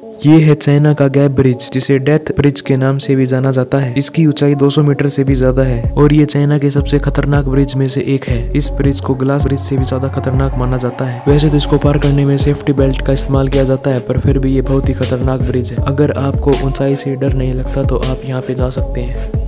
ये है चाइना का गैप ब्रिज, जिसे डेथ ब्रिज के नाम से भी जाना जाता है। इसकी ऊंचाई 200 मीटर से भी ज्यादा है और ये चाइना के सबसे खतरनाक ब्रिज में से एक है। इस ब्रिज को ग्लास ब्रिज से भी ज्यादा खतरनाक माना जाता है। वैसे तो इसको पार करने में सेफ्टी बेल्ट का इस्तेमाल किया जाता है, पर फिर भी ये बहुत ही खतरनाक ब्रिज है। अगर आपको ऊंचाई से डर नहीं लगता तो आप यहाँ पे जा सकते हैं।